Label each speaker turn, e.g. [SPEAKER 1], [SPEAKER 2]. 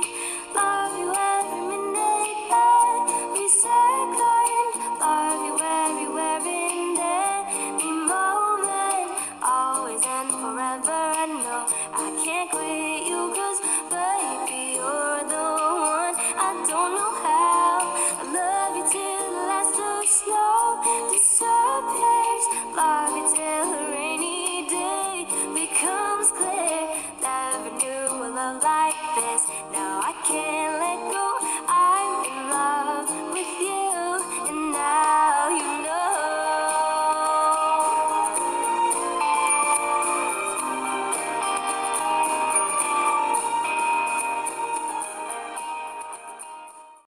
[SPEAKER 1] Love you every minute every second. Love you everywhere in any moment. Always and forever. I know I can't quit you, 'cause baby, you're the one. I don't know how. I love you till the last of snow disappears. Love you till a rainy day becomes clear.